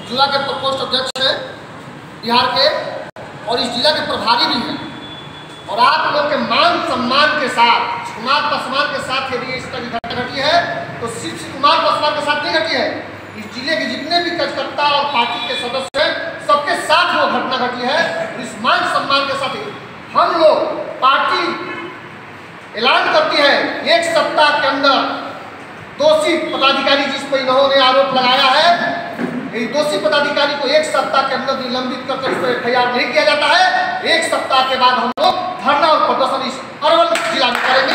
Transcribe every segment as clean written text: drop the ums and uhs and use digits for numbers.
जिला के प्रकोष्ठ अध्यक्ष हैं बिहार के और इस जिला के प्रभारी भी हैं। और आप लोग के मान सम्मान के साथ कुमार पासवान के साथ यदि इस तरह की घटना घटी है तो सिर्फ कुमार पासवान के साथ नहीं घटी है, इस जिले के जितने भी कार्यकर्ता और पार्टी के सदस्य हैं सबके साथ वो घटना घटी है। इस मान सम्मान के साथ हम लोग पार्टी ऐलान करती है 1 सप्ताह के अंदर दोषी पदाधिकारी जिस पर इन्होंने आरोप लगाया है, दोषी पदाधिकारी को 1 सप्ताह के अंदर निलंबित कर उस पर FIR नहीं किया जाता है। 1 सप्ताह के बाद हम लोग धरना और प्रदर्शन इस अरवल जिला में करेंगे।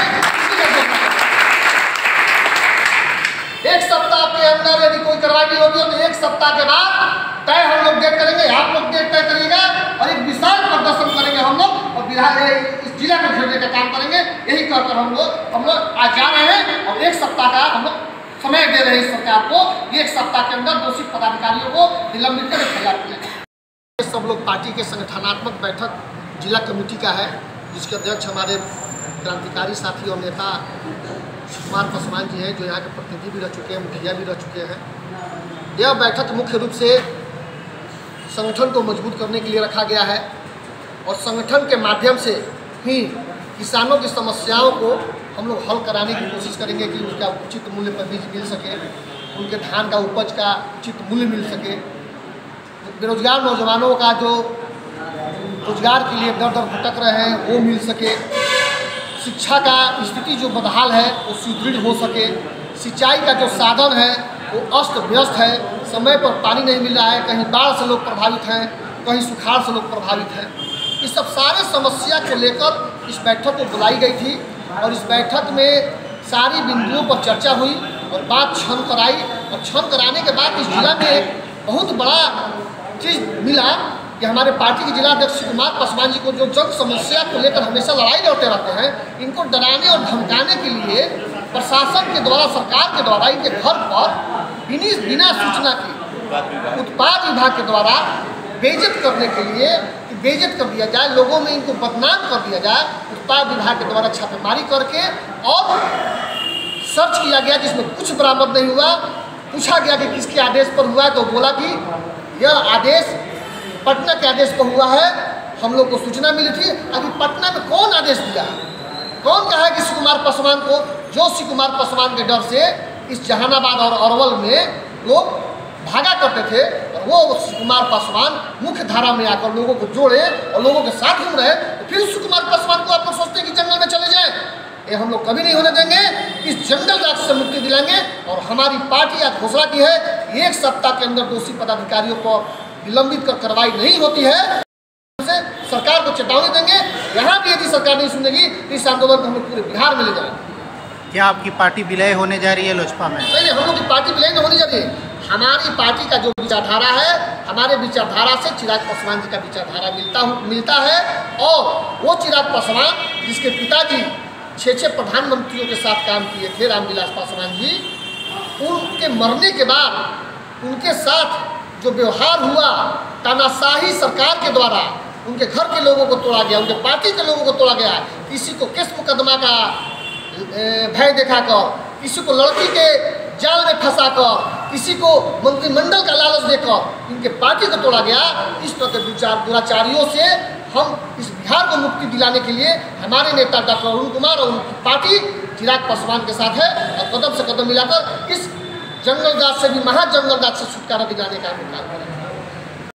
1 सप्ताह के अंदर यदि कोई कार्रवाई नहीं होगी तो 1 सप्ताह के बाद तय हम लोग डेट करेंगे, आप लोग डेट तय करिएगा और एक विशाल प्रदर्शन करेंगे हम लोग और बिहार इस जिला को घेरने का काम करेंगे। यही कहकर हम लोग आज जा रहे हैं और 1 सप्ताह का हम लोग समय दे रहे हैं सरकार को। 1 सप्ताह के अंदर दोषी पदाधिकारियों को निलंबित कर FIR किया। सब लोग पार्टी के संगठनात्मक बैठक जिला कमेटी का है, जिसके अध्यक्ष हमारे क्रांतिकारी साथी और नेता कुमार पासवान जी हैं, जो यहाँ के प्रतिनिधि भी रह चुके हैं, मुखिया भी रह चुके हैं। यह बैठक मुख्य रूप से संगठन को मजबूत करने के लिए रखा गया है और संगठन के माध्यम से ही किसानों की समस्याओं को हम लोग हल कराने की कोशिश करेंगे कि उसका उचित मूल्य पर बीज मिल सके, उनके धान का उपज का उचित मूल्य मिल सके, बेरोजगार नौजवानों का जो रोजगार के लिए दर दर भटक रहे हैं वो मिल सके, शिक्षा का स्थिति जो बदहाल है वो सुदृढ़ हो सके, सिंचाई का जो साधन है वो अस्त व्यस्त है, समय पर पानी नहीं मिल रहा है, कहीं बाढ़ से लोग प्रभावित हैं, कहीं सुखाड़ से लोग प्रभावित हैं। इस सब सारे समस्या को लेकर इस बैठक को बुलाई गई थी और इस बैठक में सारी बिंदुओं पर चर्चा हुई और बात छन कराई और छन कराने के बाद इस जिला में एक बहुत बड़ा चीज़ मिला कि हमारे पार्टी के जिलाध्यक्ष कुमार पासवान जी को जो जन समस्या को लेकर हमेशा लड़ाई लड़ते रहते हैं, इनको डराने और धमकाने के लिए प्रशासन के द्वारा, सरकार के द्वारा इनके घर पर बिना सूचना के उत्पाद विभाग के द्वारा बेइज्जत करने के लिए बेइज्जत कर दिया जाए, लोगों में इनको बदनाम कर दिया जाए, उत्पाद विभाग के द्वारा छापेमारी करके और सर्च किया गया जिसमें कुछ बरामद नहीं हुआ। पूछा गया कि किसके आदेश पर हुआ है तो बोला कि यह आदेश पटना के आदेश पर हुआ है, हम लोग को सूचना मिली थी। अभी पटना में कौन आदेश दिया है, कौन कहा है कि श्री कुमार पासवान को, जो श्री कुमार पासवान के डर से इस जहानाबाद और अरवल में लोग भागा करते थे और वो श्री कुमार पासवान मुख्य धारा में आकर लोगों को जोड़े और लोगों के साथ घूम रहे, तो फिर श्री कुमार पासवान को आप लोग सोचते हैं कि जंगल में चले जाएं। ये हम लोग कभी नहीं होने देंगे। इस जंगल राज से मुक्ति दिलाएंगे और हमारी पार्टी आज घोषणा की है 1 सप्ताह के अंदर दोषी पदाधिकारियों को निलंबित कर कार्रवाई नहीं होती है, सरकार को चेतावनी देंगे। यहाँ भी यदि सरकार नहीं सुनेगी तो इस आंदोलन को हम लोग पूरे बिहार में ले जाएंगे। क्या आपकी पार्टी विलय होने जा रही है लोजपा में? नहीं, हम लोग की पार्टी विलय नहीं होनी जा रही है। हमारी पार्टी का जो विचारधारा है, हमारे विचारधारा से चिराग पासवान जी का विचारधारा मिलता है और वो चिराग पासवान जिसके पिताजी 6 प्रधानमंत्रियों के साथ काम किए थे, रामविलास पासवान जी, उनके मरने के बाद उनके साथ जो व्यवहार हुआ तानाशाही सरकार के द्वारा, उनके घर के लोगों को तोड़ा गया, उनके पार्टी के लोगों को तोड़ा गया, किसी को केस मुकदमा का भय दिखाकर, किसी को लड़की के जाल में फंसाकर, किसी को मंत्रिमंडल का लालच देकर इनके पार्टी को तोड़ा गया। इस तरह के दुराचारियों से हम इस बिहार को मुक्ति दिलाने के लिए हमारे नेता डॉक्टर अरुण कुमार और उनकी पार्टी चिराग पासवान के साथ है और कदम से कदम मिलाकर इस जंगल राज से भी महाजंगल राज से छुटकारा दिलाने का काम करें।